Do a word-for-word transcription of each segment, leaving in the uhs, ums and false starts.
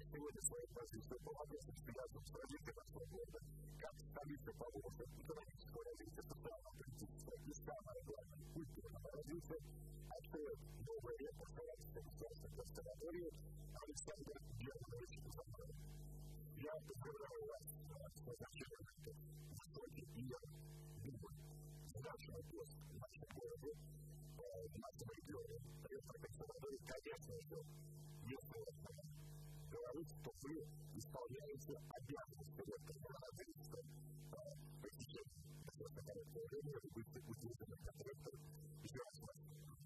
сегодня свою позицию по вопросам, связанным с развитием нашего города, как столица Поволжья, экономического развития, социально-политического и, самое главное, культурного развития, откроет новое эпоху государственной консерватории Александр Германович Замаров. Я поздравляю вас с назначением на этот высокий и значимый пост в нашем городе, в нашем регионе. Поэтому консерватории, конечно же, если говорить, то вы исполняете обязанности ректора правительства по посещению государственного положения, вы будете удержаны как ректор еще раз вас.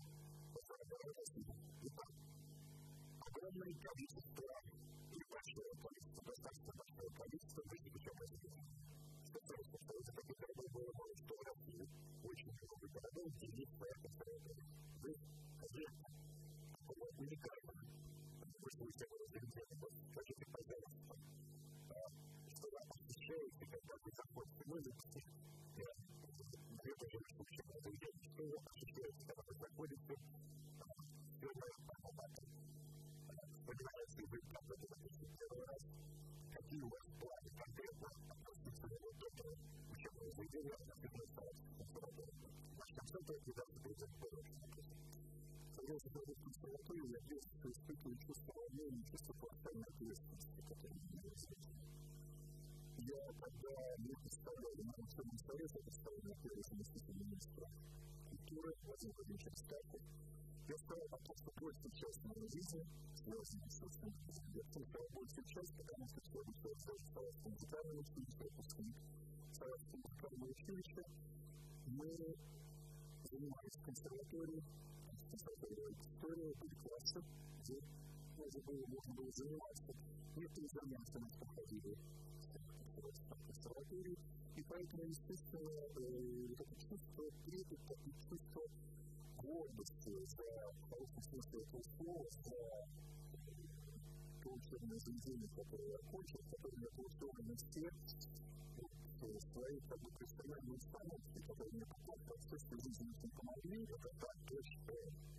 Итак, огромное количество и большое количество, достаточно большое количество выступивших президентов. Что сразу повторяется, как и городов было много, что в России очень много городов, где есть своя консерватория. Вы отдельно, такого уникального, выслушайте его заведение, скажите, пожалуйста, что вы ощущаете, когда вы заходите в музыку, где-то же выслушайте это заведение, что вы ощущаете, когда вы заходите в первое паноматы. Понимаете ли вы, как вы это запишете первый раз, какие у вас планы конкретно относительно вот этого учебного заведения, относительно социальной консерватории. Ваш концерт это даже будет больше. Когда я захожу в консерваторию, я просто испытываю чувство волнения, чувство колоссальной ответственности, которое у меня есть. Я, когда мне представляли на учебном совете, представили на первый заместитель министра культуры Владимир Владимирович Астафьев, я сказал о том, что большая часть моей жизни связана с этим. Я сказал большую часть, потому что я обучался в Саратовском музыкальном училище, выпускник Саратовского музыкального училища. Мы занимались в консерватории, консерватория история, были классы, где можно было, можно было заниматься. Некоторые занятия у нас проходили в консерватории, и поэтому, естественно, это чувство трепета и чувство гордости за хороший смысл этого слова, за то учебное заведение, которое я окончил, в котором я получил университет, свои как бы профессиональные установки, которые мне потом в процессе жизни очень помогли, это так, то, что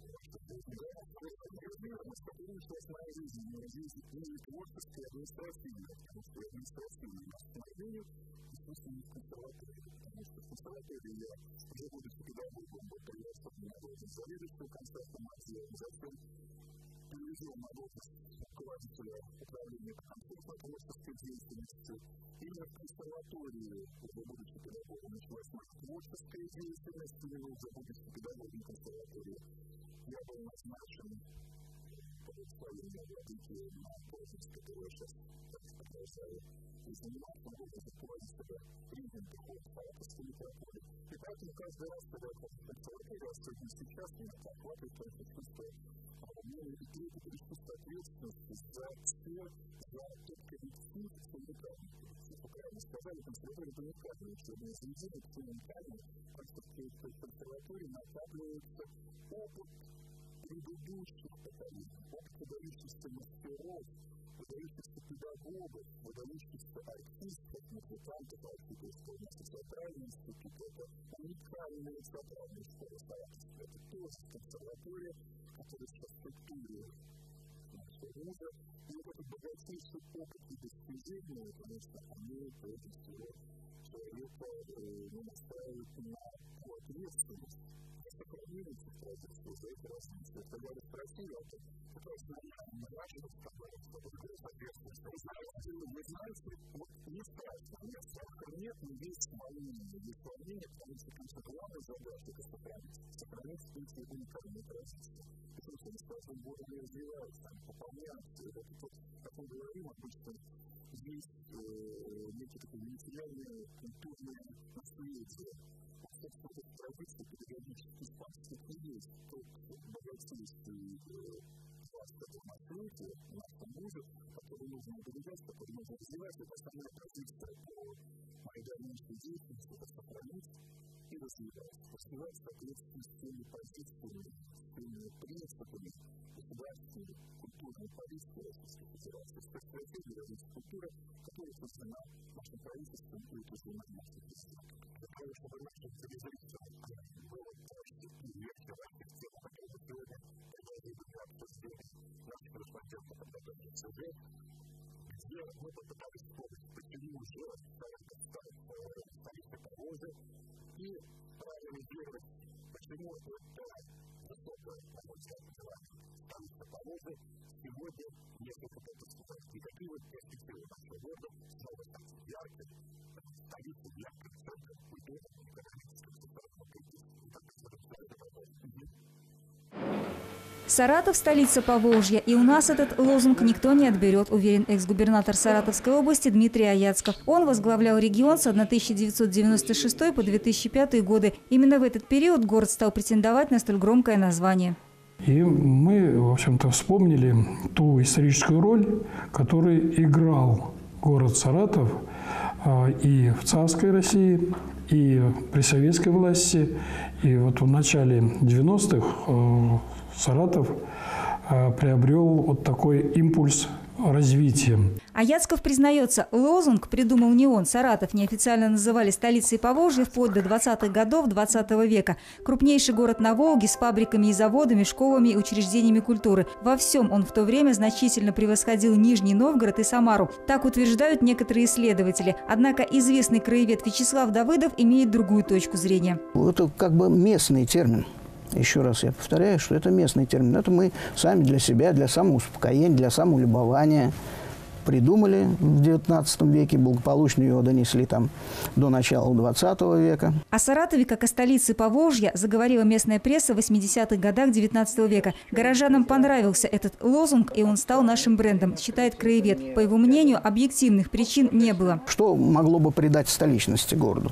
изменилась моя жизнь, моя жизнь не творческая, а административная, потому что я административный установление, и смысл не в консерватории, потому что в консерватории я уже будучи педагогом, был приветствован на должность заведующего концертным отделом, затем перевел на должность руководителя управления по концертно-творческой деятельности. Именно в консерватории, уже будучи педагогом, началась моя творческая деятельность, именно уже будучи педагогом консерватории. Я был назначен по благословению владыки на должность, которую я сейчас продолжаю и заниматься, могу руководителя ритм приходит в Саратовской метрополе. И поэтому каждый раз, когда я хожу в консерваторию, особенно сейчас, меня захватывает это чувство волнения и трепета, и чувство ответственности за все, за тот коллектив, за уникальный коллектив. Вы правильно сказали, консерватория это уникальное учебное заведение, это уникальное, потому что в консерватории накапливается опыт предыдущих поколений, опыт выдающихся мастеров, выдающихся педагогов, выдающихся артистов, музыкантов, архитекторов. Театральный институт – это уникальная театральная школа Саратовская. Это тоже консерватория, которая сейчас в структуре нашего вуза. И вот этот богатейший опыт и достижения, конечно, они прежде всего человека настраивают на ответственность. Сохранение строительства за это развитие. Когда вы спросили о том, какая основная важность, которая соответствует ответственности, вы знаете, вы знаете, вот не страшно, нет страха, нет, но есть волнение. Есть волнение, потому что, конечно, главная задача – это сохранить. Сохранить эти уникальные традиции. Потому что они с каждым годом не развиваются, они пополняются. И вот это, как мы говорим обычно, есть некие такие материальные, культурные наследия. Собственно, эта традиция периодически спасти есть тот богатейший класс, который на свете, в нашем вузе, который нужно удержать, который нужно развивать. Это основная позиция по моей дальнейшей деятельности, это сохранить и развивать. Развивать в соответствии с теми позициями, с теми принципами государственной культурной политики Российской Федерации, с той стратегией развития культуры, которая утверждена нашим правительством и утверждена нашим президентом. Для того, чтобы нашим телезрителям было проще и легче ваших тем, которые сегодня предложили для обсуждения наших корреспондентов подготовки к суде, где мы попытались вспомнить, почему же Саратов стал столицей Поволжья и проанализировать, почему это высокая, на мой взгляд, столица Поволжья сегодня несколько катастроф. И какие вот перспективы нашего города снова стать ярким, столицей ярким центром культуры, экономического, социального развития. Саратов – столица Поволжья, и у нас этот лозунг никто не отберет, уверен экс-губернатор Саратовской области Дмитрий Аяцков. Он возглавлял регион с тысяча девятьсот девяносто шестого по две тысячи пятый годы. Именно в этот период город стал претендовать на столь громкое название. И мы, в общем-то, вспомнили ту историческую роль, которую играл город Саратов и в царской России, и при советской власти. И вот в начале девяностых Саратов приобрел вот такой импульс развития. Аяцков признается, лозунг придумал не он. Саратов неофициально называли столицей Поволжья вплоть до двадцатых годов двадцатого века. Крупнейший город на Волге с фабриками и заводами, школами и учреждениями культуры. Во всем он в то время значительно превосходил Нижний Новгород и Самару. Так утверждают некоторые исследователи. Однако известный краевед Вячеслав Давыдов имеет другую точку зрения. Это как бы местный термин. Еще раз я повторяю, что это местный термин. Это мы сами для себя, для самоуспокоения, для самолюбования придумали в девятнадцатом веке, благополучно его донесли там до начала двадцатого века. О Саратове, как о столице Поволжья, заговорила местная пресса в восьмидесятых годах девятнадцатого века. Горожанам понравился этот лозунг, и он стал нашим брендом, считает краевед. По его мнению, объективных причин не было. Что могло бы придать столичности городу?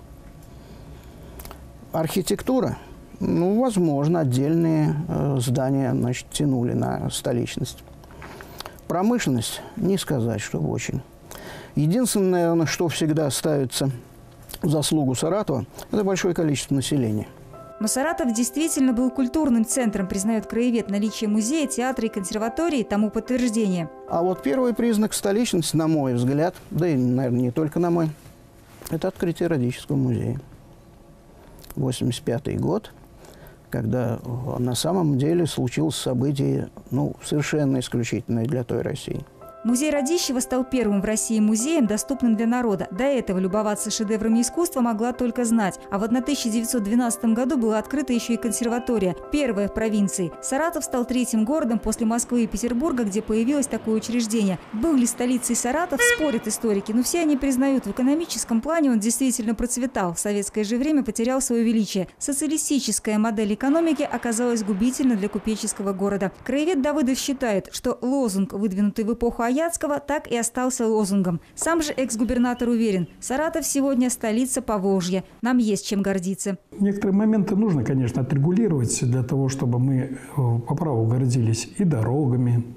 Архитектура. Ну, возможно, отдельные э, здания, значит, тянули на столичность. Промышленность, не сказать, чтобы очень. Единственное, наверное, что всегда ставится в заслугу Саратова, это большое количество населения. Но Саратов действительно был культурным центром, признает краевед. Наличие музея, театра и консерватории тому подтверждение. А вот первый признак столичности, на мой взгляд, да и, наверное, не только на мой, это открытие Радического музея. восемьдесят пятый год. Когда на самом деле случилось событие, ну, совершенно исключительное для той России. Музей Радищева стал первым в России музеем, доступным для народа. До этого любоваться шедеврами искусства могла только знать. А вот на тысяча девятьсот двенадцатом году была открыта еще и консерватория, первая в провинции. Саратов стал третьим городом после Москвы и Петербурга, где появилось такое учреждение. Был ли столицей Саратов, спорят историки, но все они признают, в экономическом плане он действительно процветал. В советское же время потерял свое величие. Социалистическая модель экономики оказалась губительна для купеческого города. Краевед Давыдов считает, что лозунг, выдвинутый в эпоху Аяцкого, так и остался лозунгом. Сам же экс-губернатор уверен, Саратов сегодня столица Поволжья. Нам есть чем гордиться. Некоторые моменты нужно, конечно, отрегулировать для того, чтобы мы по праву гордились и дорогами,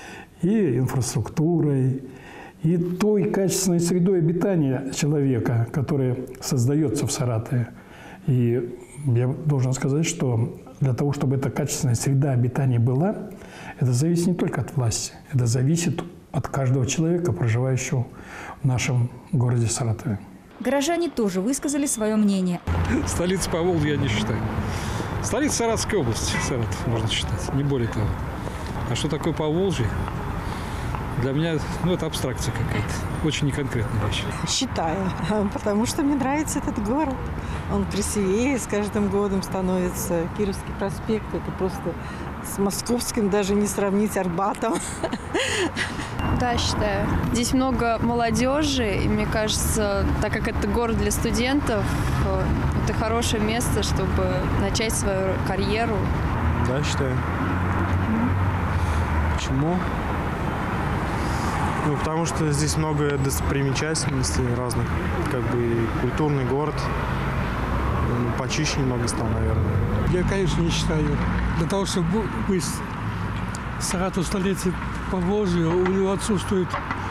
и инфраструктурой, и той качественной средой обитания человека, которая создается в Саратове. И я должен сказать, что для того, чтобы эта качественная среда обитания была, это зависит не только от власти, это зависит от каждого человека, проживающего в нашем городе Саратове. Горожане тоже высказали свое мнение. Столица Поволжья я не считаю. Столица Саратовской области, Саратов можно считать, не более того. А что такое Поволжье? Для меня, ну, это абстракция какая-то, очень неконкретная вещь. Считаю, потому что мне нравится этот город. Он красивее с каждым годом становится. Кировский проспект – это просто с московским даже не сравнить, Арбатом. Да, считаю. Здесь много молодежи, и мне кажется, так как это город для студентов, это хорошее место, чтобы начать свою карьеру. Да, считаю. Почему? Ну, потому что здесь много достопримечательностей разных, как бы культурный город, почище немного стал, наверное. Я, конечно, не считаю. Для того, чтобы быть Саратов столицей Поволжья, у него отсутствует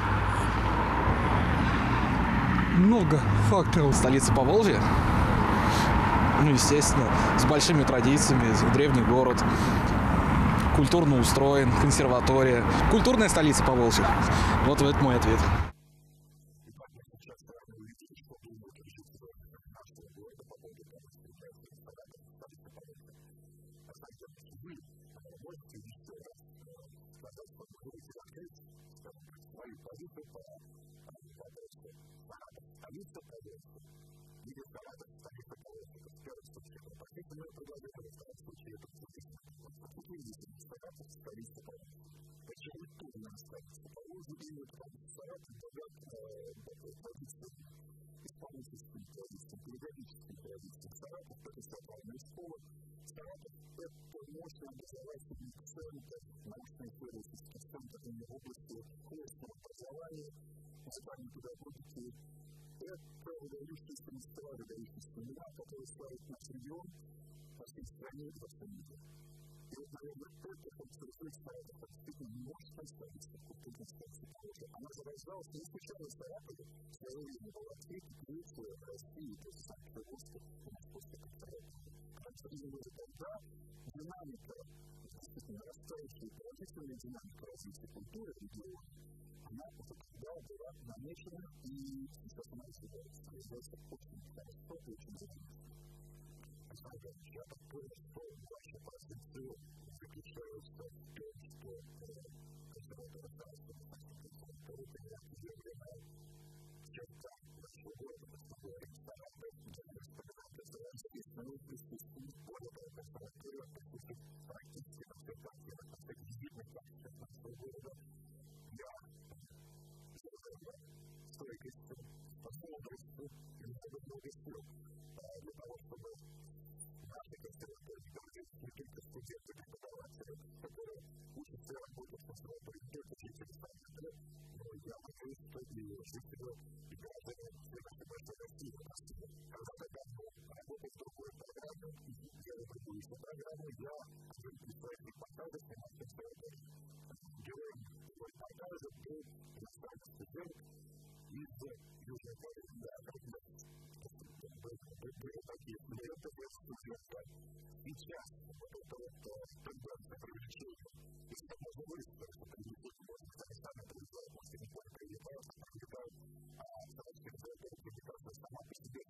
много факторов. Столица Поволжья? Ну, естественно, с большими традициями, древний город, культурно устроен, консерватория. Культурная столица Поволжья. Вот это мой ответ. нашего города по поводу того, что является Саратов столицей Поволжья. На самом деле, вы можете еще раз сказать, что вы будете открыть, скажем так, свою позицию по вопросу Саратов столица Поволжья или Саратов столица Поволжья. Это в первом случае. Поскольку мы предлагаем в втором случае это какие есть Саратов столица Поволжья. Почему тут у нас столица Поволжья, именно потому что Саратов богат традицией, исполнительскими традициями, педагогическими традициями. Саратов – это социальная школа. Саратов – это мощный образовательный центр, научно-исследовательский центр в области художественного образования, музыкальной педагогики. Это выдающиеся мастера, выдающиеся имена, которые славят наш регион по всей стране и во всем мире. И вот, наверное, это характеризует Саратов, как действительно мощная столица, культурная столица Поволжья. Она зарождалась не случайно в Саратове, в свое время была открыта третья в России, то есть Санкт-Петербургская и Московская консерватория. Потому что именно тогда динамика, действительно растающая и положительная динамика развития культуры региона, она уже тогда была намечена, и сейчас она развивается. Развивается очень хорошо и очень динамично. Я так понял, что ваша позиция заключается в том, что консерваторы Саратова, консерваторы определенная черта нашего города, мы говорим Саратов, где мы разговариваем, естественно, присутствует более того, консерваторы присутствует практически на всех картинах, на всех видных картинах нашего города. Я желаю стойкости, способности и много сил для того, чтобы наши консерваторы говорят не только студенты, преподаватели, которые учатся работать в консерватории, не только жители Саратова, но я надеюсь, что и жители, и граждане всей нашей большой России, когда-то давно работают в другой программе, делают другую еще программу, я один из своих репортажей снимал в консерватории. Героем его репортажа был иностранный студент из Южной Кореи. Да, были такие студенты, студенты. Сейчас вот это вот тенденция привлечения, если так можно выразить, что привлечение можно сказать, сами привлекают, может, не только привлекают, а привлекают, а советская консерватория привлекается сама по себе,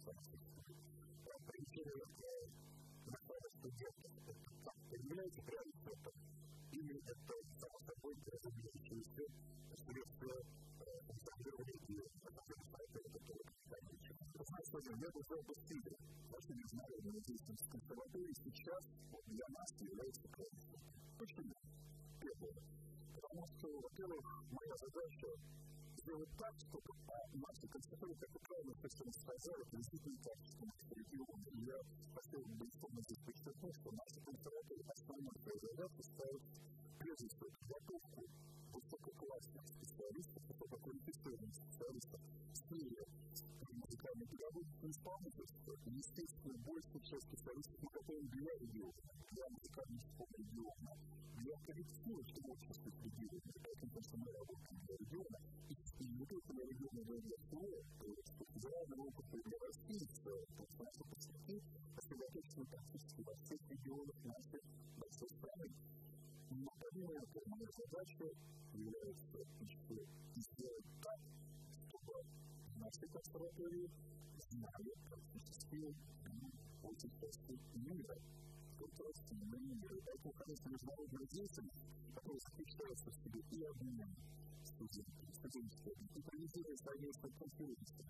привлечение иностранных студентов, это как является приоритетом, или это само собой разумеющееся средство консервирования и консервирования, которое приходит. Я бы сказал, что стиль нашей международной деятельности консерватории сейчас для нас является приоритетом. Почему? Первое. Потому что, во-первых, моя задача сделать так, чтобы наши консерватории, как вы правильно совершенно сказали, действительно качество нашего региона. И я хотел бы безусловно здесь подчеркнуть, что наши консерватории основной своей задачей ставят прежде всего подготовку высококлассных специалистов, высококвалифицированных специалистов в сфере музыкальной педагогики и исполнительства. И, естественно, большая часть специалистов, на которых для региона, для музыкальной школы региона, для коллектива, что в обществе с регионом, поэтому, конечно, мы работаем для региона, и не только для региона, но и для всего, что федерального опыта для России, потому что наши поставки сосредоточены практически во всех регионах нашей большой страны. Но помимо этого, моя задача является еще сделать так, чтобы наши консерватории знали практически очень части мира, контрастивного мира. Поэтому, конечно, международная деятельность, которая заключается в себе и обмен студентами, студенческими, и проведение совместных конференций,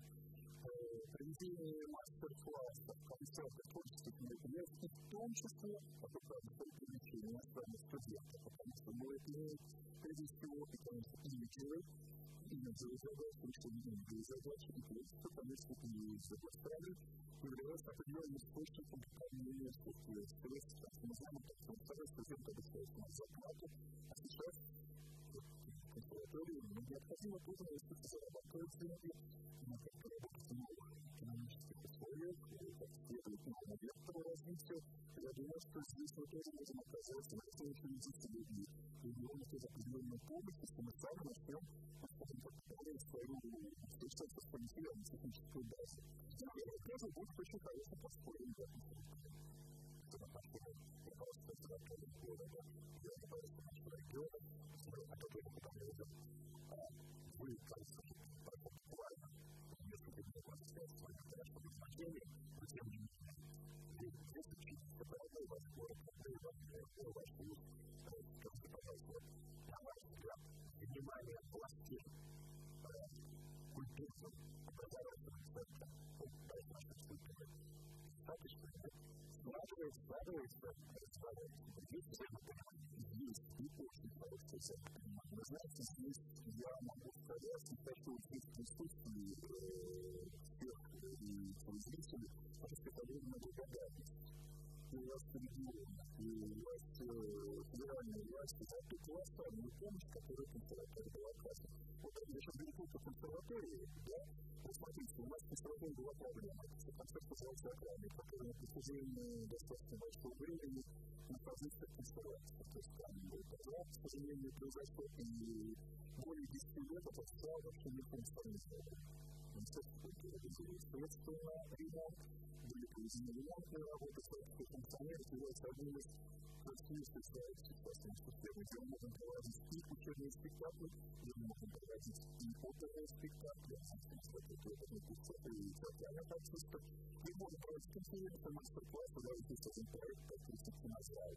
проведение мастер-классов, концертов, творческих мероприятий, в том числе, это правда, привлечение иностранных студентов, потому что мы это имеем прежде всего, и, конечно, имиджевые, имиджевые задачи, что не имиджевые задачи, и прежде всего, конечно, и из другой стороны, является определенным источником пополнения всех средств. Мы знаем, что второй студент обещает нам зарплату, а сейчас консерватории необходимо тоже инвестиции зарабатывать деньги, на как работать в новых экономических условиях, как следует новому вектору развития. Я думаю, что здесь мы тоже можем оказаться на том, что родители и регионы тоже определенную помощь, если мы сами начнем, скажем так, пополнять свою встречаться с комиссией техническую базу. Это тоже будет очень хорошо построено в этом случае. Это нашего руководства консерватории города, я руководство нашего региона, о котором мы там говорим, вы, кажется, буквально несколько дней назад с вами, конечно, назначение, образом образовательный центр нашей культуры. Достаточно, складывается, складывается, складывается. Есть тема, есть и очень хорошая тема. Вы знаете, здесь я могу сказать, что здесь присутствие всех телезрителей, потому что это время благодарность. И у вас регион, и у вас федеральная власть за ту колоссальную помощь, которую консерватория была оказана. Вот я сейчас говорю по консерватории, да, вот смотрите, у нас в консерватории была проблема. Концерт назывался «Охранный», который на протяжении достаточно большого времени находился в консервации. То есть там был подряд, к сожалению, произошло, и более десяти лет это все вообще не функционировало. Министерство культуры выделили средства на ремонт, были проведены ремонтные работы, все функционирует, является одним из красивейших проектов сейчас в системе, где мы можем проводить и учебные спектакли, где мы можем проводить и оперные спектакли, и театральных артистов, и можем проводить конференции, мастер-классы, да, и здесь один проект, который Кристина назвала.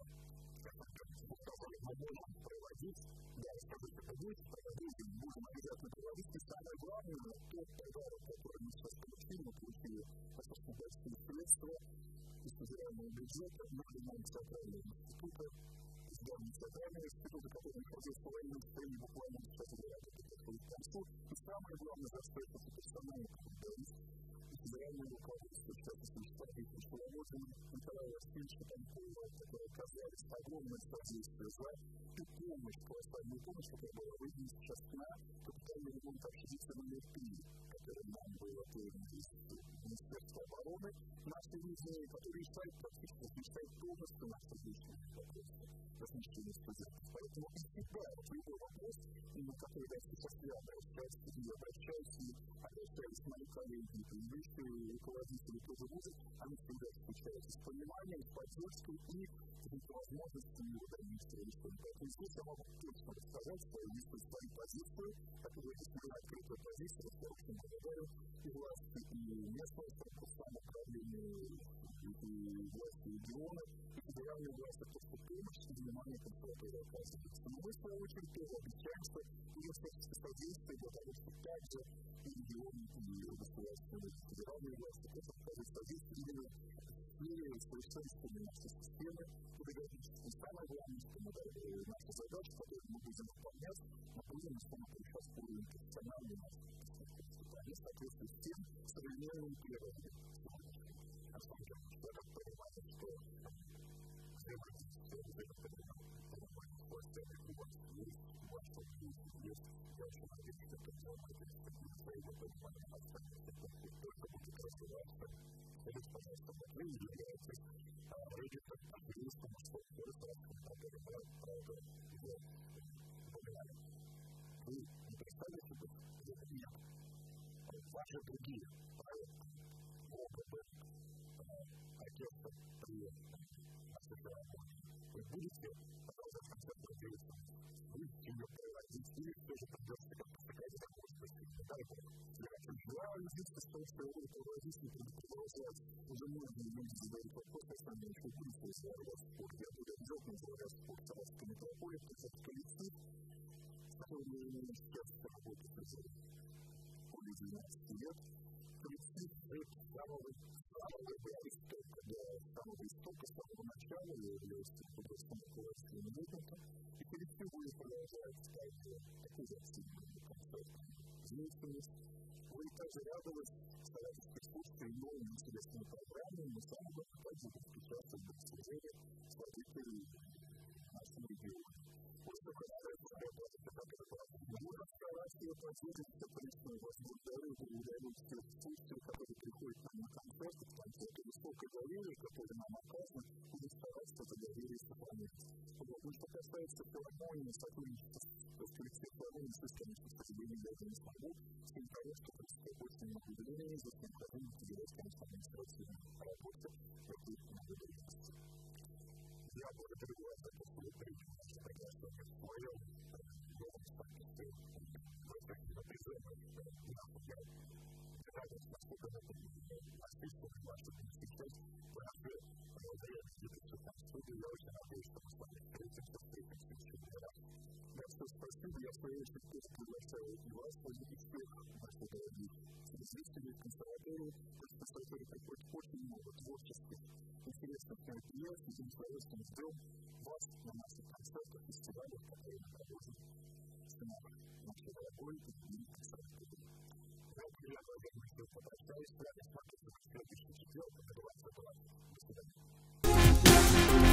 Мы сказали, мы можем проводить, да, скажу, что это будет проводить, мы можем обязательно проводить, и самое главное, тот подарок, который мы сейчас получили, мы получили достаточно большие средства из федерального бюджета на ремонт театрального института, из главного театрального института, который находился в военном состоянии буквально в штате города, подходит к концу, и самое главное, за что это персональная благодарность федерального руководства, в частности, Штатов Шеловодина, Николая Васильевича Панкова, которые оказались огромное содействие за ту помощь, колоссальную помощь, которая была выделена сейчас на капитальный ремонт общежития номер три, который нам был отведен из Министерства обороны, наши видения, которые решают практически, решают полностью наши личные вопросы размещения студентов. Поэтому из себя вот любой вопрос, на который я сейчас я обращаюсь, и обращаюсь, и обращаюсь к моим коллегам, и высшие руководители тоже будут, они всегда встречаются с пониманием, с поддержкой и с возможностью его дальнейшего решения. Поэтому здесь я могу точно рассказать, что есть свои позиции, которые есть открытая позиция, что очень благодарю и власти, и местного самоуправления, и власти региона, и федеральной власти, просто помощь и внимание консерватории оказывается. Но мы, в свою очередь, тоже обещаем, что будет всяческое содействие для того, чтобы также и регионы, и государственные, и федеральные власти тоже оказывают содействие именно в мире совершенствования нашей системы педагогической. Самое главное, что мы дали нашу задачу, которую мы будем выполнять, мы будем, что мы сейчас уровень профессиональный наших специалистов. Они соответствуют всем современным требованиям. На самом деле, что я понимаю, что взаимодействие, взаимопонимание с властями у вас есть, у вас есть, есть. Я очень надеюсь, что это взаимодействие, взаимопонимание останется, только будет развиваться. Скажите, пожалуйста, вот вы являетесь родителем активистом, что государственным проблемам, правда, его поминали. Вы не представили себе, где это нет. Ваши другие проекты, опыты, оркестр при нашей филармонии, вы будете продолжать концертную деятельность, будете ее проводить, или тоже придется как-то сыграть за возможности. Дай Бог. Я единственное, что я буду проводить, и буду продолжать, уже многие люди задают вопрос, основные, что будет развивать спорт. Я буду обязательно развивать спорт в Саратовской метрополии, потому что коллектив, с которым я имею счастье работать уже более двенадцати лет, коллектив с самого самого истока, да, самого истока, с самого начала я являюсь художественным руководителем музыки, и коллектив будет продолжать также такую же активную концертную деятельность. Вы также радовались стараться присутствовать в новой интересной программе, но самое главное, также подключаться к достижению славителей нашего региона. Вот что касается работы, которая была в рассказе, поддерживается причиной вас благодарю, благодарю всех слушателей, которые приходят к нам на концерты, потому что это высокое доверие, которое нам оказано, и стараться это доверие сохранять. Вот, ну, что касается филармонии, сотрудничества с коллективом филармонии, с конечно, к сожалению, я это не смогу, с тем того, что происходит очень много времени, за необходимо уделять, конечно, административной работе этой благодарности. Я благодарю вас за то, что вы приняли наше приглашение в своем новом статусе в этой напряженной нахуй. Я рад насколько это насильственно, насколько не сейчас, потому что военные двигаются там в студии, я очень надеюсь, что мы с вами встретимся, встретимся еще не раз. Так что спасибо, я в свою очередь тоже приглашаю и вас, и всех наших дорогих телезрителей, консерватории, то есть консерватории приходит очень много творческих, интересных мероприятий, и мы с удовольствием ждем вас на наших концертах, фестивалях, которые мы проводим с нашей дорогой и консерваторией. Я приятно, уважаемые, что попрощаюсь с вами, смотрите на следующий четверг, на двадцать два. До свидания.